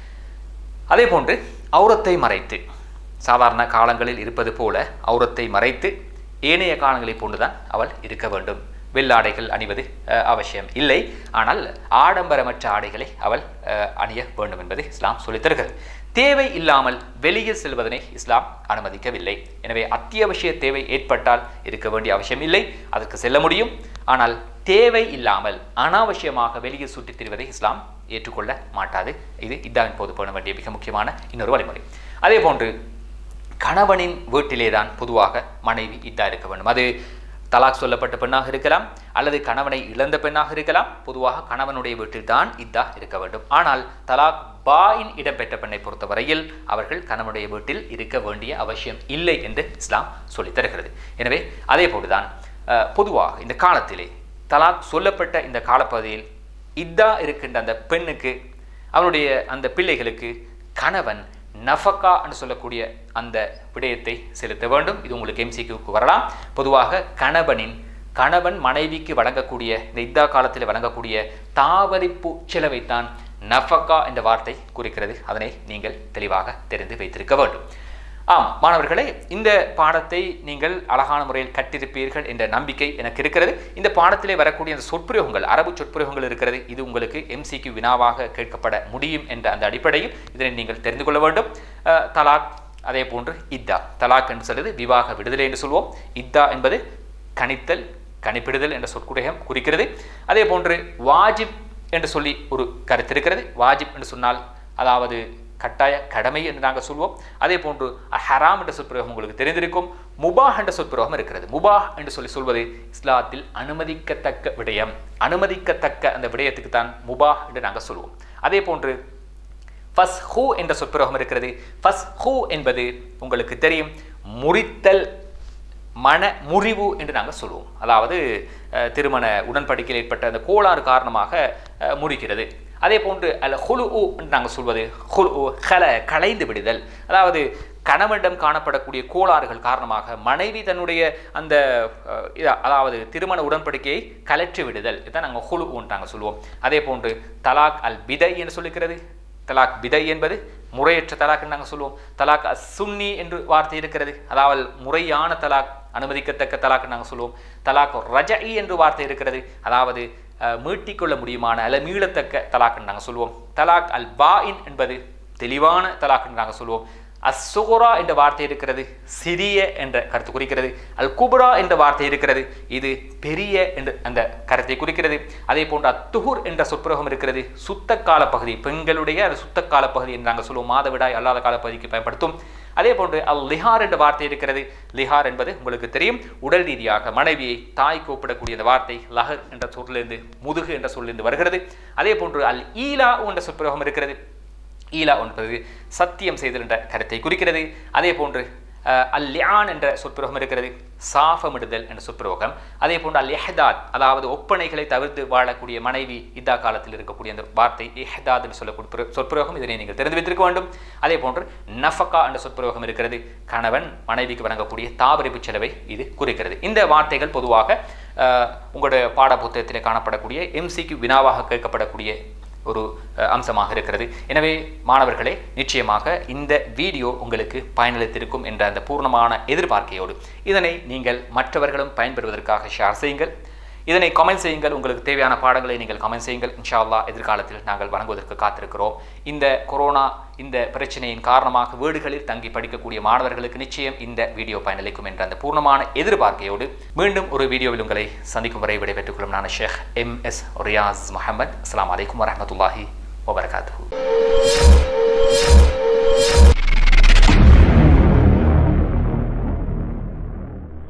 அதே போன்று அவுரத்தை மறைத்து, சாதாரண காலங்களில் இருப்பது போல அவுரத்தை மறைத்து ஏனைய காலங்களை போன்றுதான் அவள் இருக்க வேண்டும். வெள்ளாடைகள் அணிவது அவசியம் இல்லை, ஆனால் ஆடம்பரமற்ற ஆடைகளை அவள் அணிய வேண்டும் என்பது இஸ்லாம் சொல்லித் தருகிறது. தேவை இல்லாமல் வெளியில் செல்வதனை இஸ்லாம் அனுமதிக்கவில்லை. எனவே அத்தியாவசிய தேவை ஏற்பட்டால் இருக்க வேண்டிய அவசியம் இல்லை, அதற்கு செல்ல முடியும். ஆனால் தேவை இல்லாமல் அனாவசியமாக வெளியில் சுற்றித் திரிவதை இஸ்லாம் ஏற்றுக்கொள்ள மாட்டாது. இது இதாவின் போது போன வேண்டிய மிக முக்கியமான இன்னொரு வழிமுறை. அதே போன்று கணவனின் வீட்டிலே தான் பொதுவாக மனைவி இதா இருக்க வேண்டும். அது தலாக் சொல்லப்பட்ட பெண்ணாக இருக்கலாம் அல்லது கணவனை இழந்த பெண்ணாக இருக்கலாம். பொதுவாக கணவனுடைய வீட்டில் தான் இதா இருக்க வேண்டும். ஆனால் தலாக் பாயின் இடம்பெற்ற பெண்ணை பொறுத்தவரையில் அவர்கள் கணவனுடைய வீட்டில் இருக்க வேண்டிய அவசியம் இல்லை என்று இஸ்லாம் சொல்லித் தருகிறது. எனவே அதே போன்றுதான் பொதுவாக இந்த காலத்திலே தலாக் சொல்லப்பட்ட இந்த காலப்பகுதியில் இதா இருக்கின்ற அந்த பெண்ணுக்கு அவனுடைய அந்த பிள்ளைகளுக்கு கணவன் நஃபகா என்று சொல்லக்கூடிய அந்த விடயத்தை செலுத்த வேண்டும். இது உங்களுக்கு எம்சிக்யூக்கு வரலாம். பொதுவாக கணவனின் கணவன் மனைவிக்கு வழங்கக்கூடிய இந்த இதா காலத்தில் வழங்கக்கூடிய தாவரிப்பு செலவைத்தான் நஃபகா என்ற வார்த்தை குறிக்கிறது. அதனை நீங்கள் தெளிவாக தெரிந்து வைத்திருக்க வேண்டும். ஆம் மாணவர்களே, இந்த பாடத்தை நீங்கள் அழகான முறையில் கற்றிருப்பீர்கள் என்ற நம்பிக்கை எனக்கு இருக்கிறது. இந்த பாடத்திலே வரக்கூடிய அந்த சொற்பிரயோகங்கள், அரபு சொற்பிரயோகங்கள் இருக்கிறது. இது உங்களுக்கு எம்சிக்யூ வினாவாக கேட்கப்பட முடியும் என்ற அந்த அடிப்படையில் இதனை நீங்கள் தெரிந்து கொள்ள வேண்டும். தலாக், அதே போன்று இத்தா. தலாக் என்று சொல்வது விவாக விடுதலை என்று சொல்வோம். இத்தா என்பது கணித்தல், கணிப்பிடுதல் என்ற சொற்குடையம் குறிக்கிறது. அதே போன்று வாஜிப் என்று சொல்லி ஒரு கருத்து இருக்கிறது. வாஜிப் என்று சொன்னால் அதாவது கட்டாய கடமை என்று நாங்கள் சொல்வோம். அதே போன்று ஹராம் என்ற சொற்பிரயோகம் உங்களுக்கு தெரிந்திருக்கும். முபாஹ் என்ற சொற்பிரயோகம் இருக்கிறது. முபாஹ் என்று சொல்லி சொல்வது இஸ்லாத்தில் அனுமதிக்கத்தக்க விடயம். அனுமதிக்கத்தக்க அந்த விடயத்துக்கு தான் முபாஹ் என்று நாங்கள் சொல்வோம். அதே போன்று ஃபஸ்ஹு என்ற சொற்பிரயோகம் இருக்கிறது. ஃபஸ்ஹு என்பது உங்களுக்கு தெரியும், முறித்தல், மன முறிவு என்று நாங்கள் சொல்வோம். அதாவது திருமண உடன்படிக்கையில் ஏற்பட்ட அந்த கோளாறு காரணமாக முறிக்கிறது. அதே போன்று அல்ல ஹுலு என்று நாங்கள் சொல்வது ஹுலு ஹல களைந்து விடுதல். அதாவது கணவனிடம் காணப்படக்கூடிய கோளாறுகள் காரணமாக மனைவி தன்னுடைய அந்த அதாவது திருமண உடன்படிக்கையை கலற்றி விடுதல், இதுதான் நாங்கள் ஹுலு என்று நாங்கள் சொல்லுவோம். அதே போன்று தலாக் அல் பிதை என்று சொல்லிக்கிறது. தலாக் பிதை என்பது முறையற்ற தலாக் என்று நாங்கள் சொல்லுவோம். தலாக் அஸ் சுன்னி என்று வார்த்தை இருக்கிறது. அதாவது முறையான தலாக், அனுமதிக்கத்தக்க தலாக் நாங்கள் சொல்லுவோம். தலாக் ரஜஇ என்று வார்த்தை இருக்கிறது. அதாவது மீட்டிக்கொள்ள முடியுமான அல்ல மீளத்தக்க தலாக் என்று நாங்கள் சொல்லுவோம். தலாக் அல் பாயின் என்பது தெளிவான தலாக் என்று நாங்கள் சொல்லுவோம். அஸ்ஸுகுரா என்ற வார்த்தை இருக்கிறது, சிறிய என்ற கருத்து குறிக்கிறது. அல் குப்ரா என்ற வார்த்தை இருக்கிறது, இது பெரிய என்ற அந்த கருத்தை குறிக்கிறது. அதே போன்று அத்துஹுர் என்ற சொற்பிரயோகம் இருக்கிறது, சுத்த கால பகுதி, பெண்களுடைய அது சுத்த கால பகுதி என்று நாங்கள் சொல்லுவோம். மாதவிடாய் அல்லாத காலப்பகுதிக்கு பயன்படுத்தும். அதே போன்று அல் லிஹார் என்ற வார்த்தை இருக்கிறது. லிஹார் என்பது உங்களுக்கு தெரியும், உடல் ரீதியாக மனைவியை தாய் கூப்பிடக்கூடிய அந்த வார்த்தை லஹர் என்ற சொல்லிலிருந்து, முதுகு என்ற சொல்லிலிருந்து வருகிறது. அதே போன்று அல் ஈலா என்ற சொற்பிரயோகம் இருக்கிறது. ஈலா என்பது சத்தியம் செய்தல் என்ற கருத்தை குறிக்கிறது. அதே போன்று அல் லிஆன் என்ற சொற்பிரயோகம் இருக்கிறது, சாஃபமிடுதல் என்ற சொற்பிரயோகம். அதே போன்று அல் இஹ்தாத், அதாவது ஒப்பனைகளை தவிர்த்து வாழக்கூடிய மனைவி இதா காலத்தில் இருக்கக்கூடிய அந்த வார்த்தை இஹ்தாத் என்று சொல்லக்கூடிய சொற்பிரயோகம். இதனை நீங்கள் தெரிந்து வைத்திருக்க வேண்டும். அதே போன்று நஃபகா என்ற சொற்பிரயோகம் இருக்கிறது, கணவன் மனைவிக்கு வழங்கக்கூடிய தாபரிப்பு செலவை இது குறிக்கிறது. இந்த வார்த்தைகள் பொதுவாக உங்களுடைய பாட புத்தகத்திலே காணப்படக்கூடிய எம்சிக்கு வினாவாக கேட்கப்படக்கூடிய ஒரு அம்சமாக இருக்கிறது. எனவே மாணவர்களே, நிச்சயமாக இந்த வீடியோ உங்களுக்கு பயனளித்திருக்கும் என்ற அந்த பூர்ணமான எதிர்பார்க்கையோடு இதனை நீங்கள் மற்றவர்களும் பயன்பெறுவதற்காக ஷேர் செய்யுங்கள். இதனை கமெண்ட் செய்யுங்கள். உங்களுக்கு தேவையான பாடங்களை நீங்கள் கமெண்ட் செய்யுங்கள். இன்ஷா அல்லாஹ் எதிர்காலத்தில் நாங்கள் வழங்குவதற்கு காத்திருக்கிறோம். இந்த கொரோனா இந்த பிரச்சனையின் காரணமாக வீடுகளில் தங்கி படிக்கக்கூடிய மாணவர்களுக்கு நிச்சயம் இந்த வீடியோ பயனளிக்கும் என்ற அந்த பூர்ணமான எதிர்பார்க்கையோடு மீண்டும் ஒரு வீடியோவில் உங்களை சந்திக்கும் வரை விடைபெற்றுக் கொள்ளும் நான் ஷேக் எம் எஸ் ரியாஸ் முஹம்மது. அஸ்ஸலாமு அலைக்கும் வரஹ்மத்துல்லாஹி வபரகாத்துஹு.